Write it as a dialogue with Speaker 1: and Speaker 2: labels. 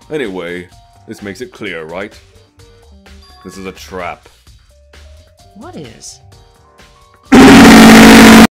Speaker 1: Anyway, this makes it clear, right? This is a trap.
Speaker 2: What is?